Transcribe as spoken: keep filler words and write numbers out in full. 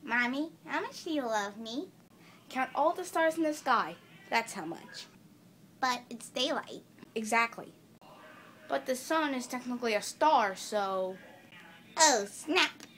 Mommy, how much do you love me? Count all the stars in the sky. That's how much. But it's daylight. Exactly. But the sun is technically a star, so... Oh, snap.